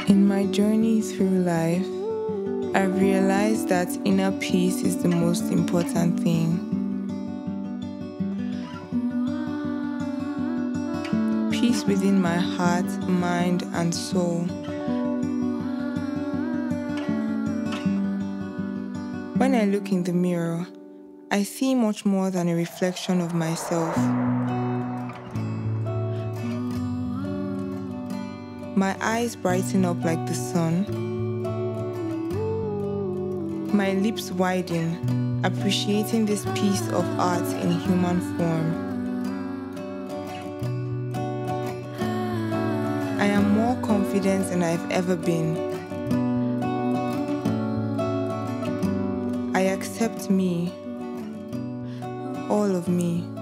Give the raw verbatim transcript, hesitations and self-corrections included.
In my journey through life, I've realized that inner peace is the most important thing. Peace within my heart, mind, and soul. When I look in the mirror, I see much more than a reflection of myself. My eyes brighten up like the sun. My lips widen, appreciating this piece of art in human form. I am more confident than I've ever been. I accept me, all of me.